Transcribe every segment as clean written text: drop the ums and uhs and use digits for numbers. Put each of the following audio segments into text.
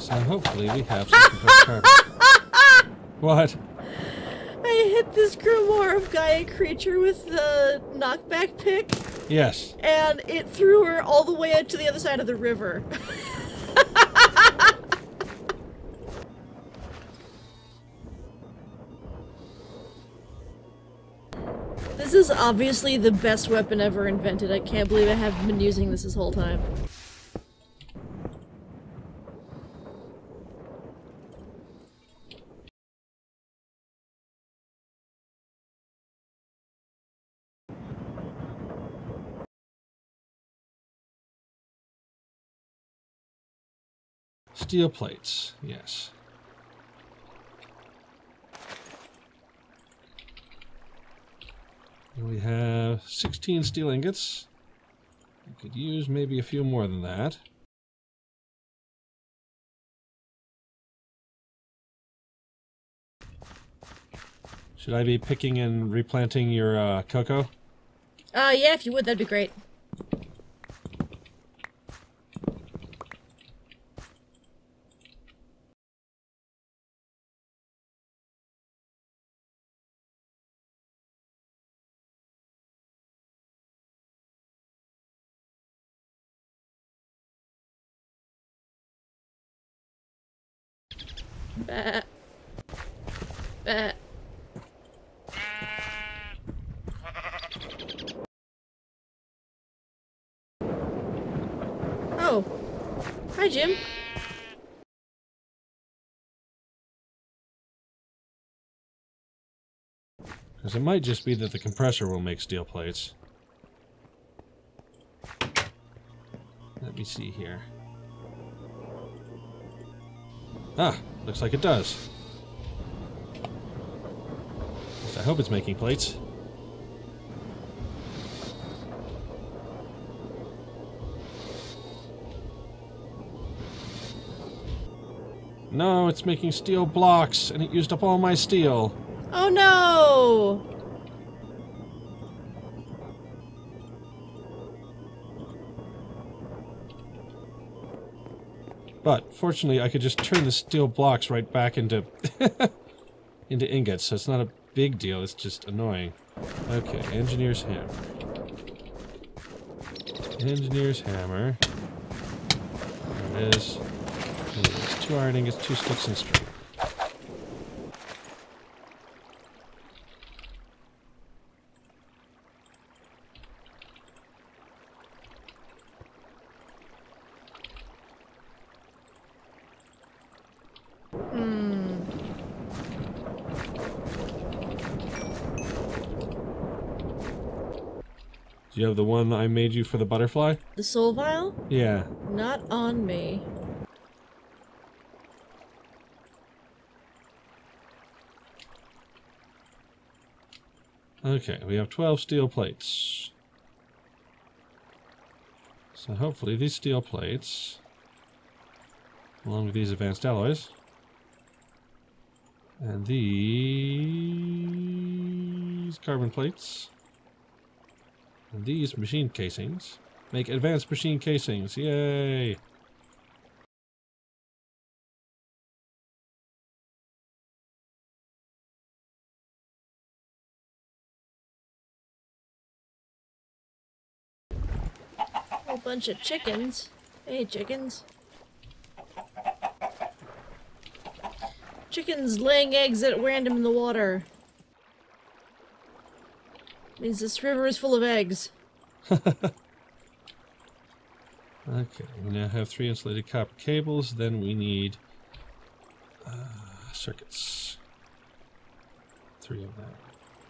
So hopefully we have some compressed carbon. What? I hit this grimoire of Gaia creature with the knockback pick. Yes. And it threw her all the way out to the other side of the river. This is obviously the best weapon ever invented. I can't believe I haven't been using this whole time. Steel plates, yes. We have 16 steel ingots. We could use maybe a few more than that. Should I be picking and replanting your cocoa? Yeah, if you would, that'd be great. Bah. Bah. Oh. Hi, Jim. Because it might just be that the compressor will make steel plates. Let me see here. Ah, looks like it does. At least I hope it's making plates. No, it's making steel blocks, and it used up all my steel. Oh no! But fortunately, I could just turn the steel blocks right back into into ingots, so it's not a big deal. It's just annoying. Okay, engineer's hammer. Engineer's hammer. There it is. And it's 2 iron ingots, 2 sticks, and string. Do you have the one I made you for the butterfly? The soul vial? Yeah. Not on me. Okay, we have 12 steel plates. So hopefully these steel plates, along with these advanced alloys, and these carbon plates, and these machine casings, make advanced machine casings. Yay! A bunch of chickens. Hey, chickens. Chickens laying eggs at random in the water. Means this river is full of eggs. Okay, we now have 3 insulated copper cables. Then we need circuits. 3 of them.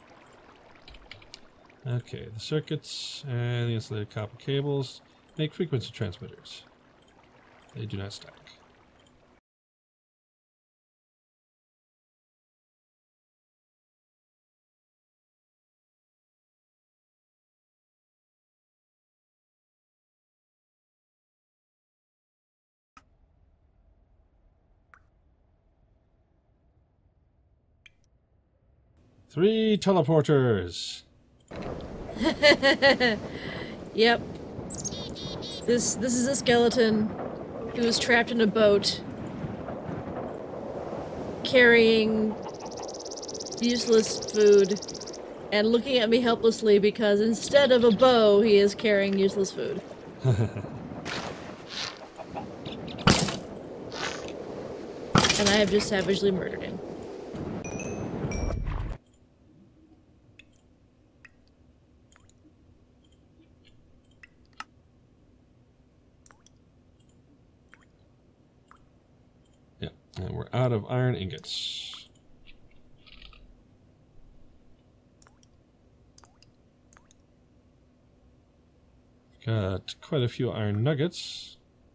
Okay, the circuits and the insulated copper cables make frequency transmitters. They do not stack. Three teleporters. Yep. This is a skeleton who was trapped in a boat carrying useless food and looking at me helplessly because instead of a bow, he is carrying useless food. And I have just savagely murdered him. Yeah, and we're out of iron ingots. Got quite a few iron nuggets.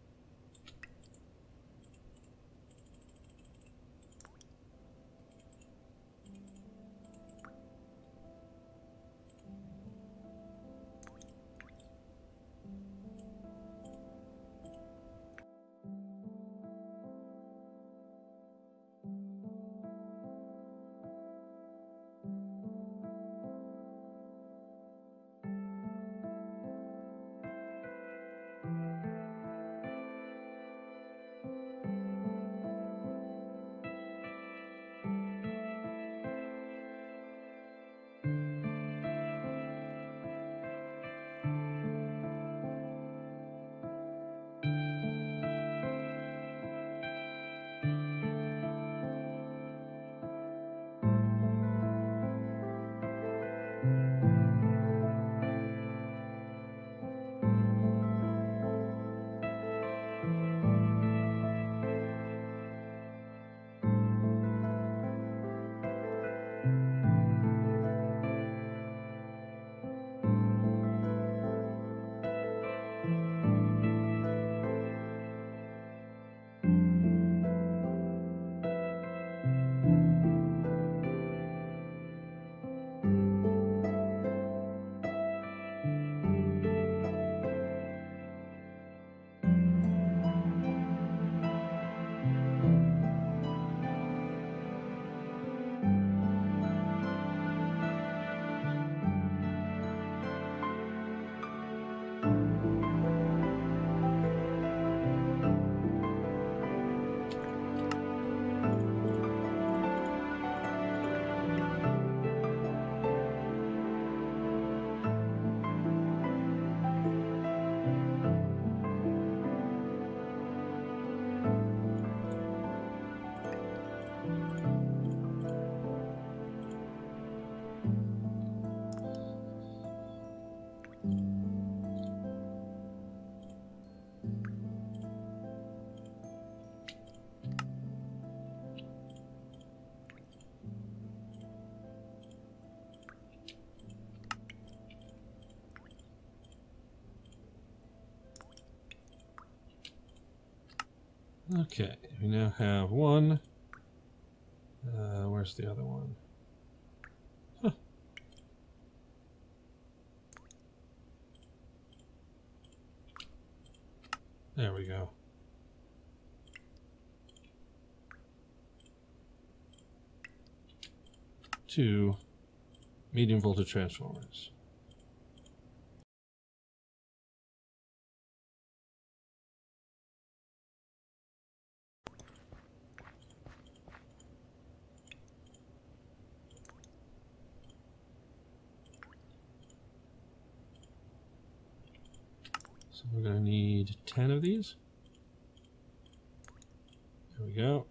Okay, we now have one. Where's the other one? Huh. There we go. Two medium voltage transformers. So we're going to need 10 of these. There we go.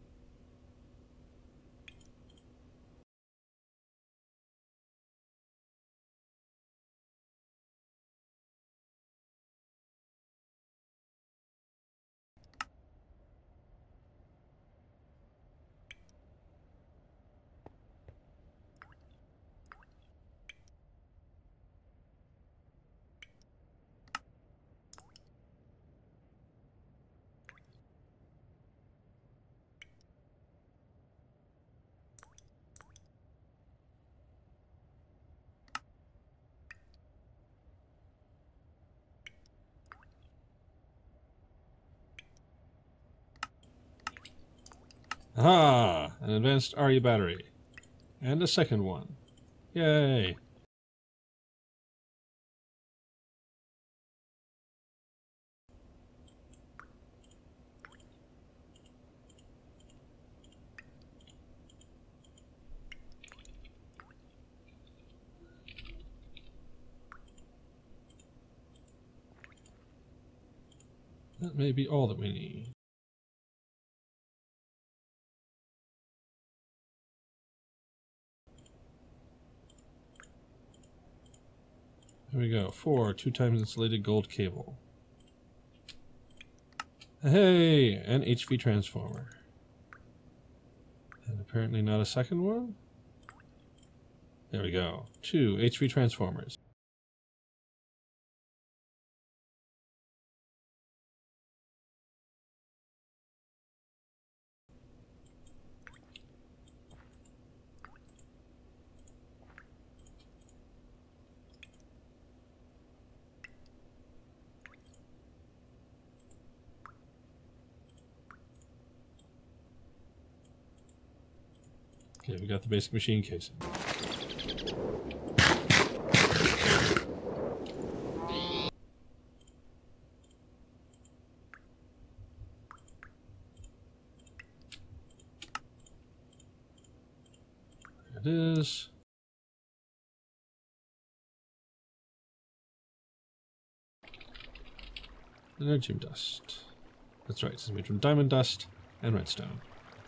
Aha! An advanced RE battery. And a second one. Yay! That may be all that we need. Here we go. 4 2x insulated gold cable. Hey! An HV transformer. And apparently not a second one? There we go. 2 HV transformers. Okay, we got the basic machine casing. There it is. Ender-Lilly dust. That's right, it's made from diamond dust and redstone.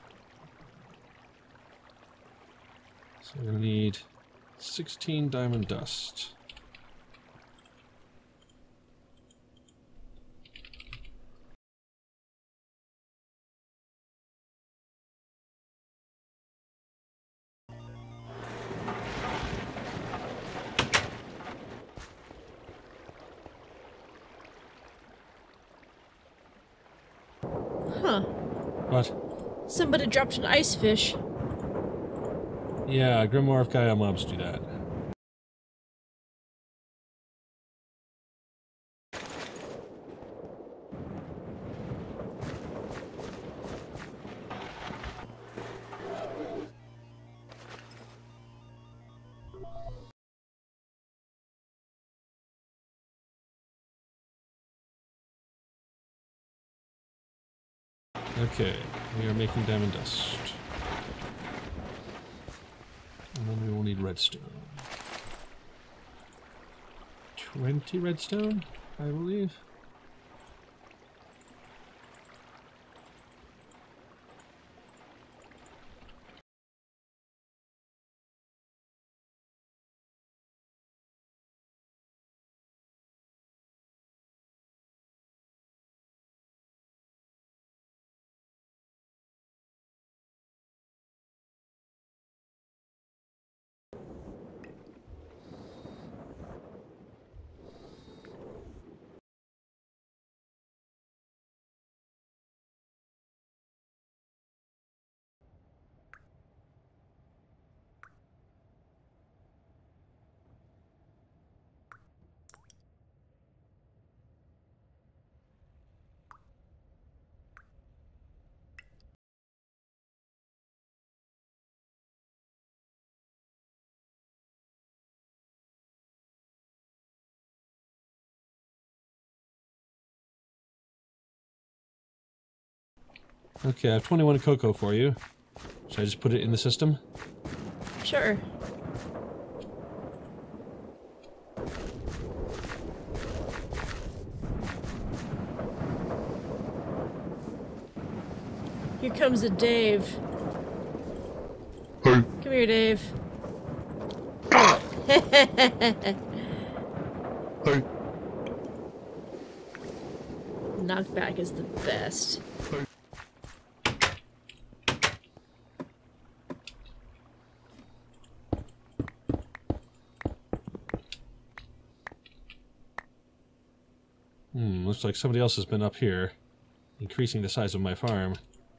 So we're going to need 16 diamond dust. Huh. What? Somebody dropped an ice fish. Yeah, Grimoire of Gaia mobs do that. Okay, we are making diamond dust. And then we will need redstone. 20 redstone, I believe. Okay, I have 21 cocoa for you. Should I just put it in the system? Sure. Here comes a Dave. Hey. Come here, Dave. Hey. Knockback is the best. Looks like somebody else has been up here, increasing the size of my farm.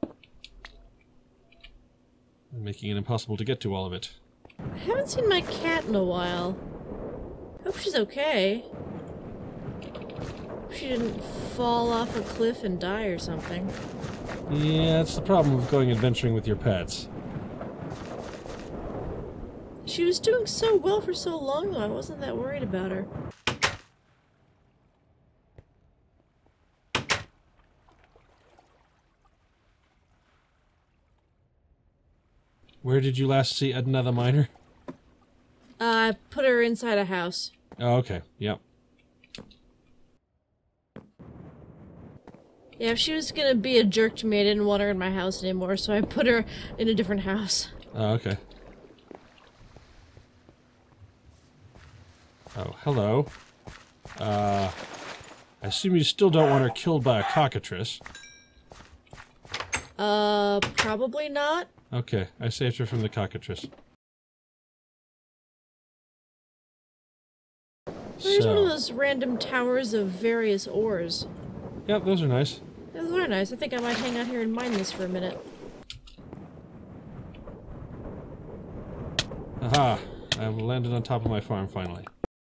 And making it impossible to get to all of it. I haven't seen my cat in a while. Hope she's okay. Hope she didn't fall off a cliff and die or something. Yeah, that's the problem with going adventuring with your pets. She was doing so well for so long though, I wasn't that worried about her. Where did you last see Edna the Miner? I put her inside a house. Oh, okay. Yep. Yeah, if she was gonna be a jerk to me, I didn't want her in my house anymore, so I put her in a different house. Oh, okay. Oh, hello. I assume you still don't want her killed by a cockatrice. Probably not. Okay, I saved her from the cockatrice. Here's one of those random towers of various ores. Yep, those are nice. Those are nice. I think I might hang out here and mine this for a minute. Aha! I've landed on top of my farm finally.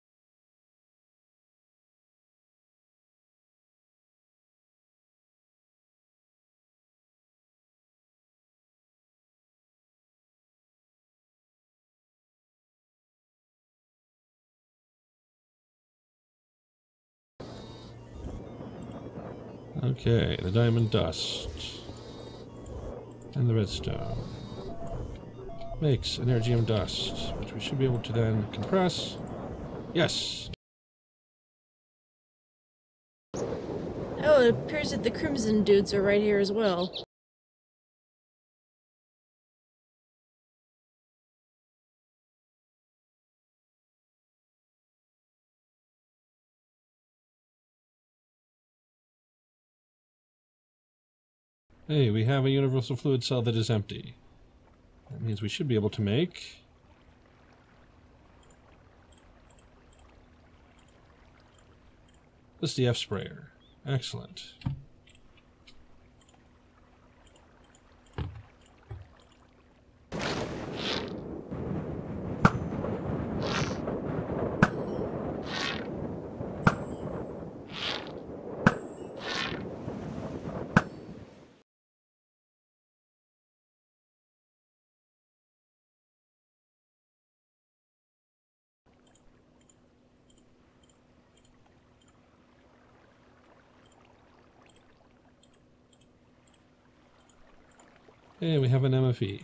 Okay, the diamond dust. And the redstone. Makes energium dust, which we should be able to then compress. Yes! Oh, it appears that the crimson dudes are right here as well. Hey, we have a universal fluid cell that is empty. That means we should be able to make... this DF sprayer. Excellent. Hey, we have an MFE.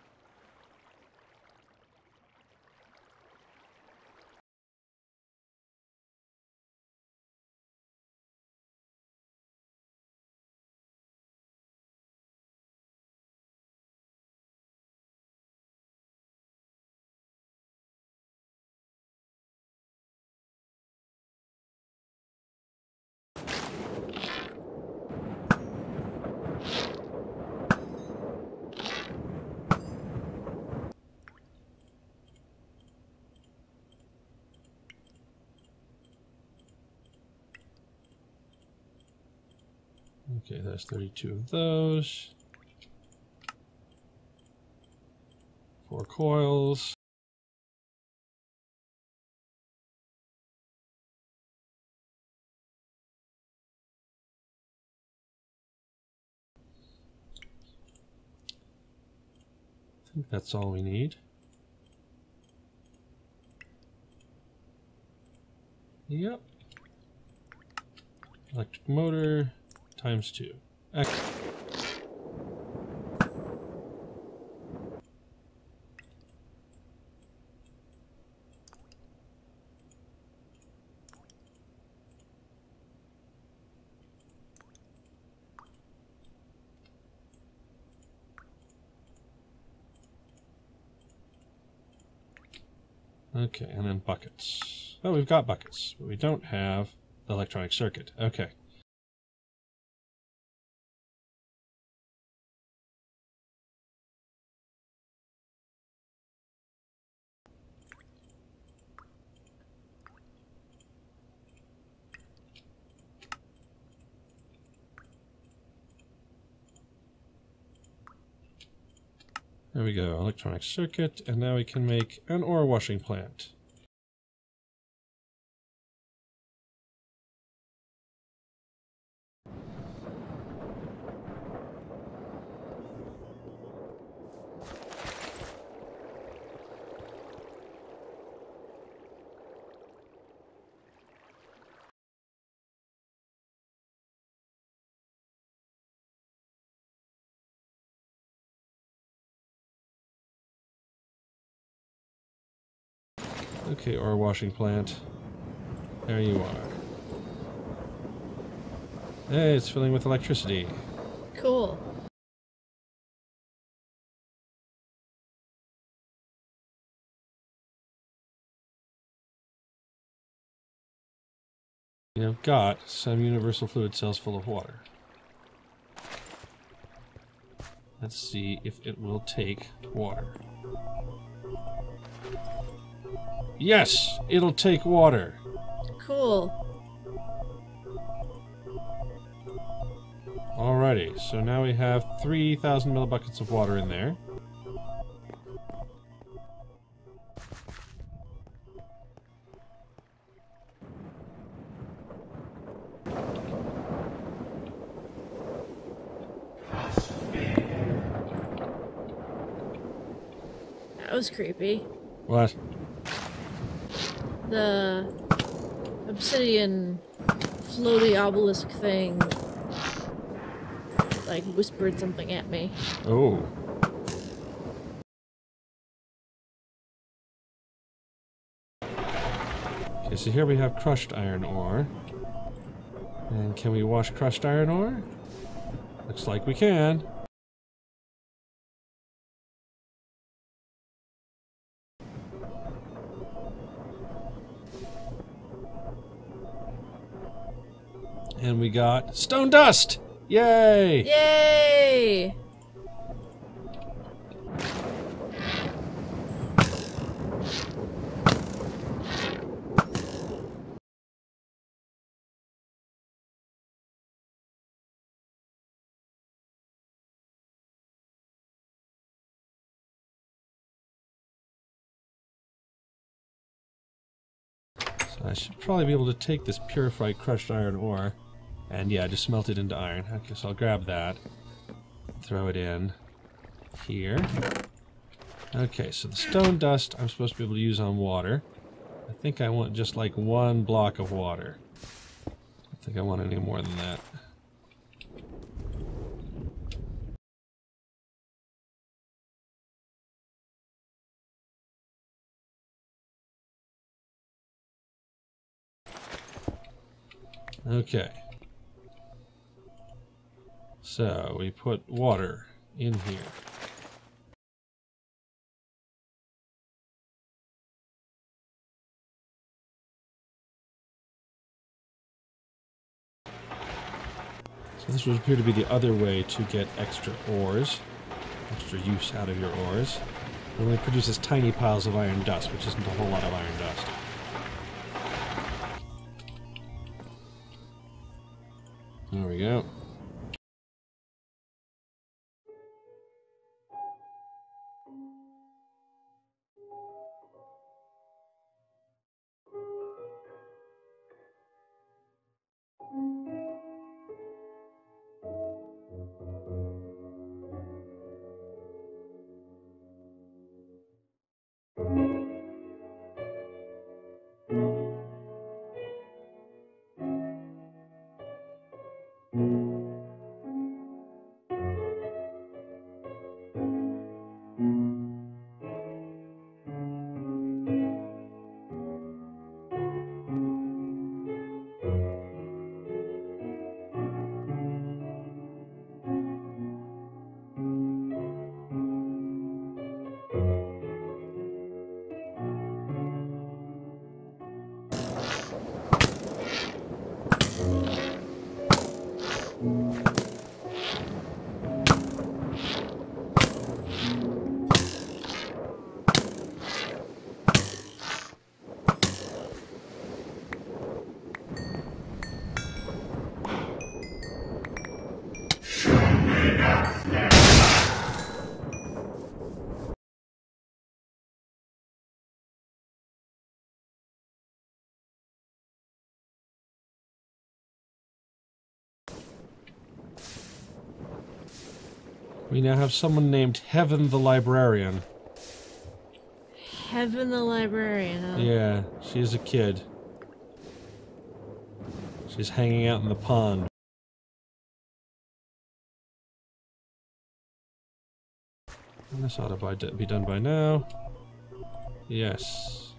Okay, that's 32 of those. 4 coils. I think that's all we need. Yep. Electric motor times 2. Excellent. Okay, and then buckets. Oh, we've got buckets, but we don't have the electronic circuit. Okay. There we go, electronic circuit, and now we can make an ore washing plant. Okay, ore washing plant. There you are. Hey, it's filling with electricity. Cool. I've got some universal fluid cells full of water. Let's see if it will take water. Yes! It'll take water! Cool. Alrighty, so now we have 3,000 millibuckets of water in there. That was creepy. What? The obsidian floaty obelisk thing like whispered something at me. Oh. Okay, so here we have crushed iron ore. And can we wash crushed iron ore? Looks like we can. And we got stone dust! Yay! Yay! So I should probably be able to take this purified crushed iron ore and yeah, just smelt it into iron. Okay, so I'll grab that, throw it in here. Okay, so the stone dust I'm supposed to be able to use on water. I think I want just like one block of water. I don't think I want any more than that. Okay. So we put water in here. So this would appear to be the other way to get extra ores, extra use out of your ores. It only produces tiny piles of iron dust, which isn't a whole lot of iron dust. There we go. We now have someone named Heaven the Librarian. Heaven the librarian, huh? Yeah, she's a kid. She's hanging out in the pond. And this ought to be done by now. Yes.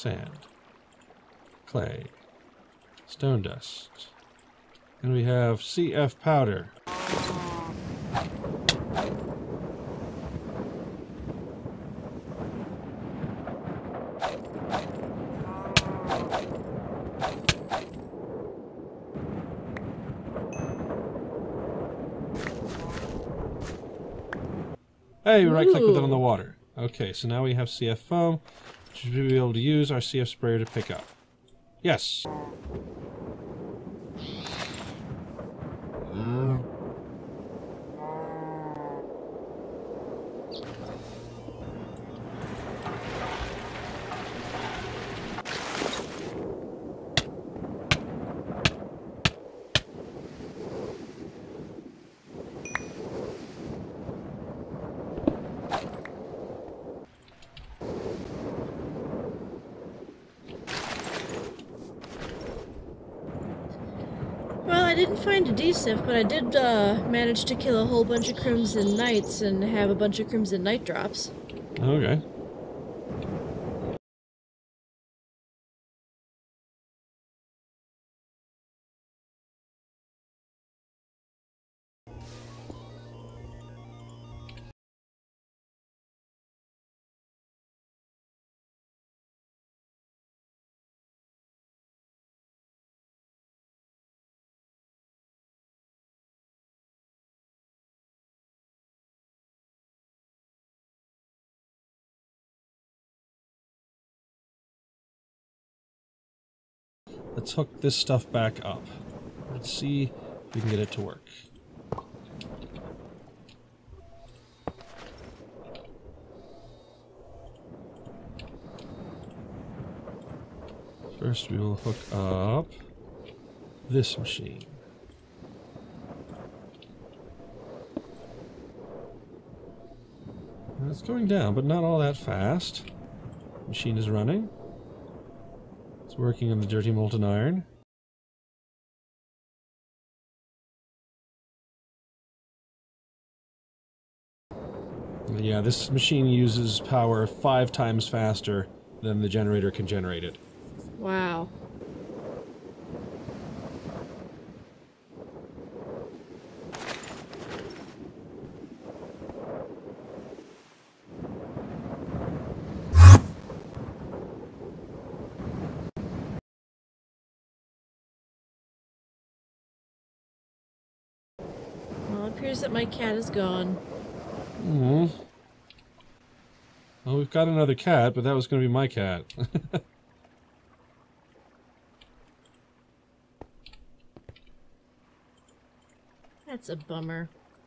sand, clay, stone dust, and we have CF powder. Hey, right click with it on the water. Okay, so now we have CF foam, which we'll be able to use our CF sprayer to pick up. Yes! I didn't find a Deee Syft, but I did manage to kill a whole bunch of Crimson Knights and have a bunch of Crimson Knight drops. Okay. Let's hook this stuff back up. Let's see if we can get it to work. First we will hook up this machine. And it's going down, but not all that fast. The machine is running. It's working on the dirty molten iron. Yeah, this machine uses power 5 times faster than the generator can generate it. Wow. Well, it appears that my cat is gone. Hmm. Well, we've got another cat, but that was going to be my cat. That's a bummer.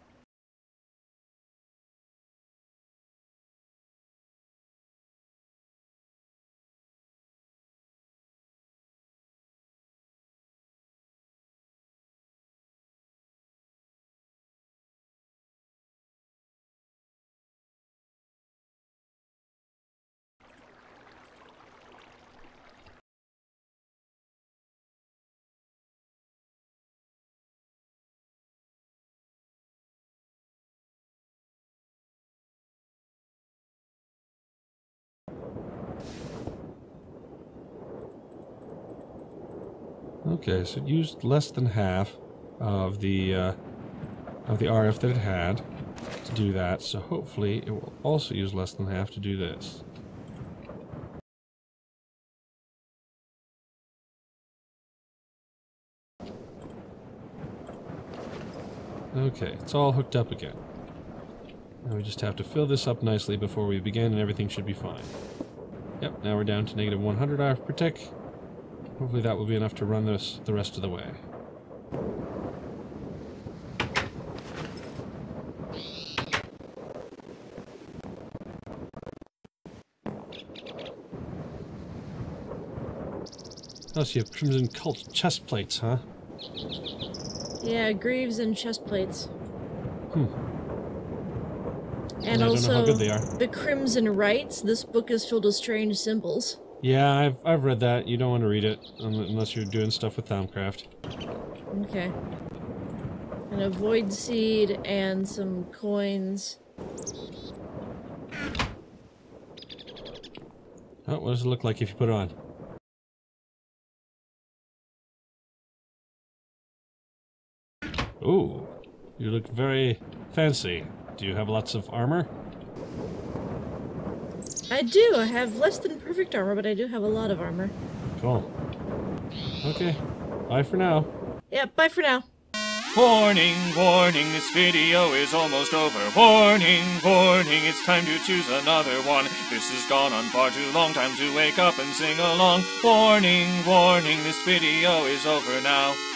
Okay, so it used less than half of the RF that it had to do that, so hopefully it will also use less than half to do this. Okay, it's all hooked up again. Now we just have to fill this up nicely before we begin and everything should be fine. Yep, now we're down to negative 100 RF per tick. Hopefully that will be enough to run this the rest of the way. Oh, so you have Crimson Cult chest plates, huh? Yeah, greaves and chest plates. Hmm. And I also, don't know how good they are. the Crimson Rites. This book is filled with strange symbols. Yeah, I've read that. You don't want to read it unless you're doing stuff with Thaumcraft. Okay. And a void seed and some coins. Oh, what does it look like if you put it on? Ooh, you look very fancy. Do you have lots of armor? I do. I have less than perfect armor, but I do have a lot of armor. Cool. Okay, bye for now. Yeah, bye for now. Warning, warning, this video is almost over. Warning, warning, it's time to choose another one. This has gone on far too long, time to wake up and sing along. Warning, warning, this video is over now.